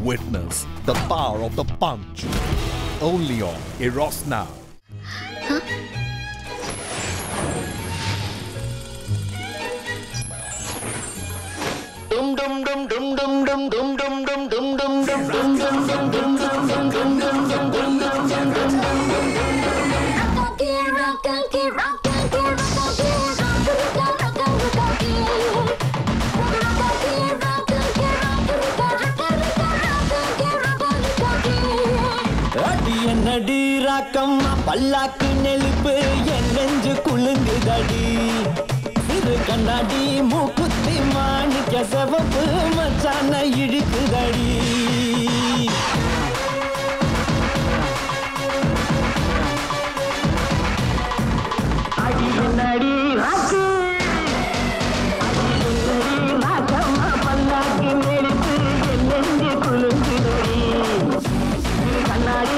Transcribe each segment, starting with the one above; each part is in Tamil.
Witness the power of the punch. Only on Eros Now. Huh? Dum dum dum dum dum dum dum dum dum dum dum dum dum dum dum dum dum dum dum dum நடி ராக்கம்மா பல்லாக்கு நெளிப்பு என் நெஞ்சு குலுங்குதடி சிறு கண்ணாடி மூக்குத்தி மாணிக்க சிவப்பு மச்சான இழுக்குதடி அடி நடி ராக்கு ராக்கம்மா பல்லாக்கு நெளிப்பு என் நெஞ்சு குலுங்குதடி சிறு கண்ணாடி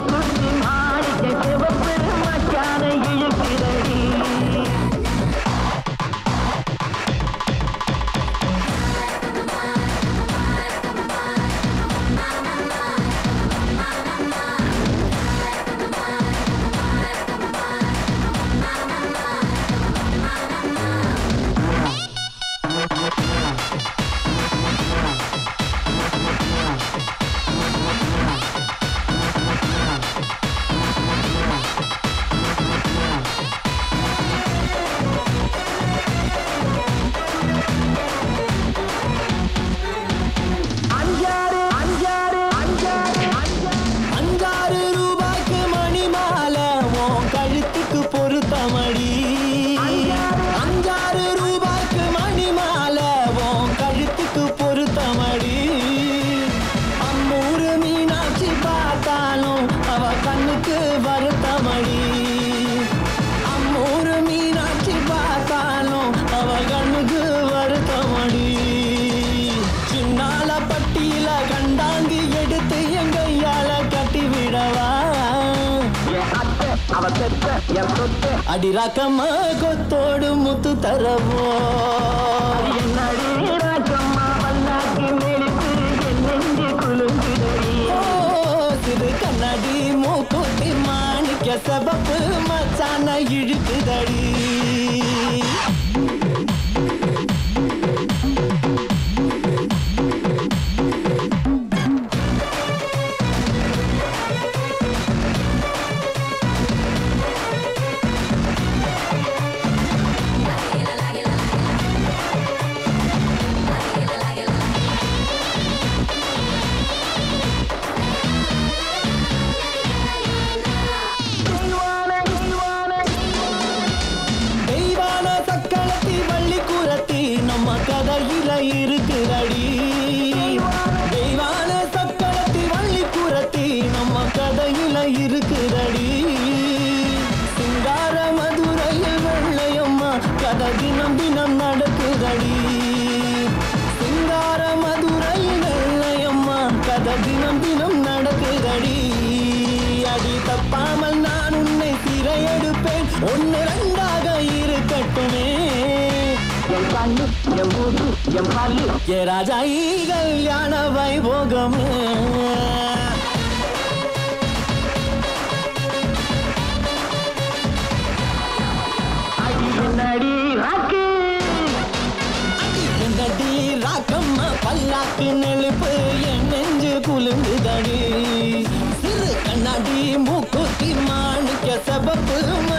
அடி ராக்கம்மா கொத்தோடு முத்து தரவோ என்னடி ராக்கம்மா பல்லாக்கு நெளிப்பு என் நெஞ்சு குலுங்குதடி சிறு கண்ணாடி மூக்குத்தி மாணிக்க சிவப்பு மச்சான இழுக்குதடி இருக்குதடி தெய்வான சக்களத்தி வள்ளி குரத்தி நம்ம கதையில இருக்குதடி சிங்கார மதுரையில் வெள்ளையம்மா கதை தினம் தினம் நடக்குதடி சிங்கார மதுரையில் வெள்ளையம்மா கதை தினம் தினம் நடக்குதடி அடி தப்பாமல் நான் உன்னை சிறையெடுப்பேன் ஒன்னு ரெண்டாக இருக்கட்டுமே ये राजा ही कल्याण वैभोगम நடி ராக்கம்மா பல்லாக்கு நெளிப்பு என் நெஞ்சு குலுங்குதடி சிறு கண்ணாடி மூக்குத்தி மாணிக்க சிவப்பு